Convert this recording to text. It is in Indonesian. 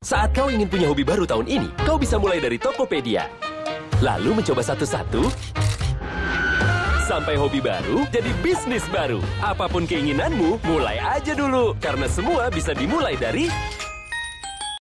Saat kau ingin punya hobi baru tahun ini, kau bisa mulai dari Tokopedia. Lalu mencoba satu-satu, sampai hobi baru jadi bisnis baru. Apapun keinginanmu, mulai aja dulu. Karena semua bisa dimulai dari